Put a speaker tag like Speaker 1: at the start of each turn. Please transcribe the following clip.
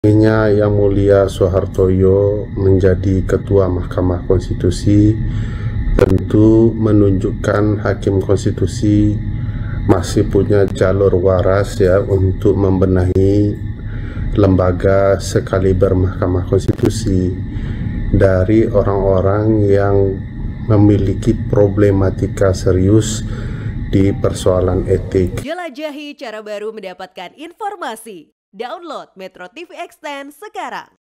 Speaker 1: Yang Mulia Soehartoyo menjadi Ketua Mahkamah Konstitusi tentu menunjukkan Hakim Konstitusi masih punya jalur waras ya untuk membenahi lembaga sekaliber Mahkamah Konstitusi dari orang-orang yang memiliki problematika serius di persoalan etik.
Speaker 2: Jelajahi cara baru mendapatkan informasi. Download Metro TV Extend sekarang.